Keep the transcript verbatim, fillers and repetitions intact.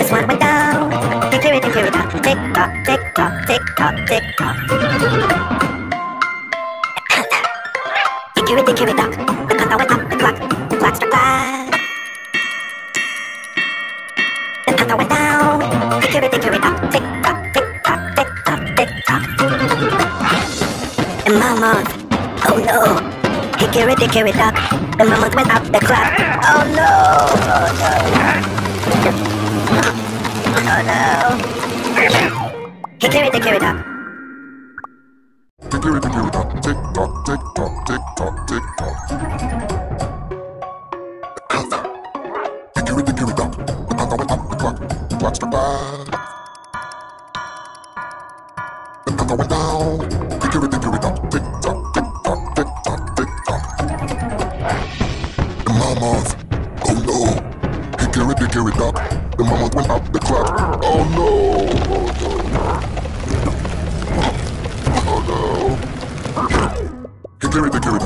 This one went down. Hickory dickory dock. Tick tock, tick tock, tick tock, tick tock. Hickory dickory dock. The thunder went up the clock. The clock struck five. The thunder went down. Hickory dickory dock. Tick tock, tick tock, tick tock, tick tock. The mammoth. Oh no. Hickory dickory dock. The mammoth went up the clock. Oh no. Oh no. Oh no. Hickory dickory dock. Hickory dickory dock. Tick tock, tick tock, tick tock, tick tock. Hickory dickory dock. The thunder went up the clock. The clock struck five. The thunder went down. Hickory dickory dock. Tick tock, tick tock, tick tock, tick tock. The mammoth. Oh no. Hickory dickory dock. The mammoth went up the clock. Oh no. Oh no. Oh no. Hickory dickory